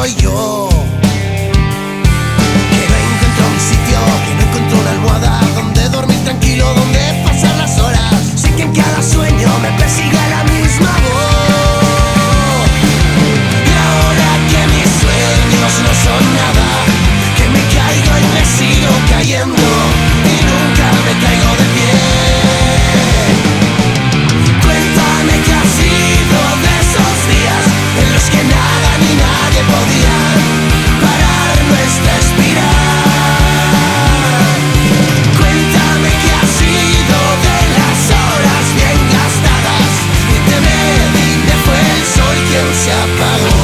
soy yo, que no encuentro mi sitio, que no encuentro una almohada donde dormir tranquilo, donde pasar las horas. Sé que en cada sueño me persigue la misma voz. Y ahora que mis sueños no son nada, que me caigo y me sigo cayendo y nunca me caigo de pie. Cuéntame qué ha sido de esos días en los que nada ni nadie podía parar nuestra espiral. Cuéntame qué ha sido de las horas bien gastadas. Dime, dime, fue el sol quien se apagó.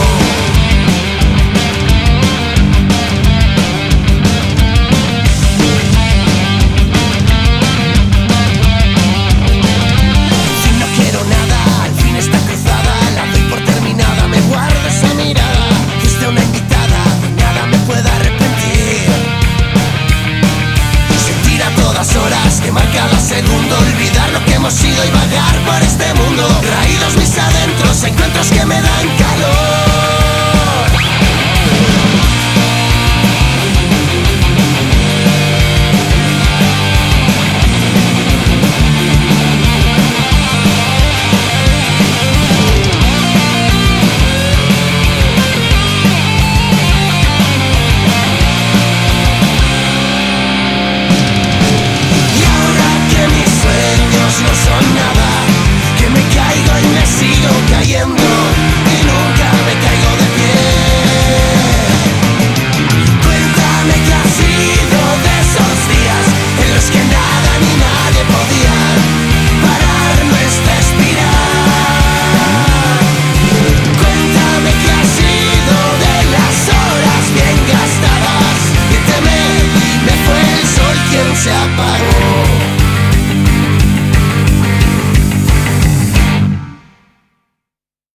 Horas que marca la segunda, olvidar lo que hemos sido y vagar por este mundo, traídos mis adentros, encuentros que me dan calor. No son nada, que me caigo y me sigo cayendo y nunca me caigo de pie. Cuéntame qué ha sido de esos días en los que nada ni nadie podía parar nuestra espiral. Cuéntame qué ha sido de las horas bien gastadas. Dime, me fue el sol quien se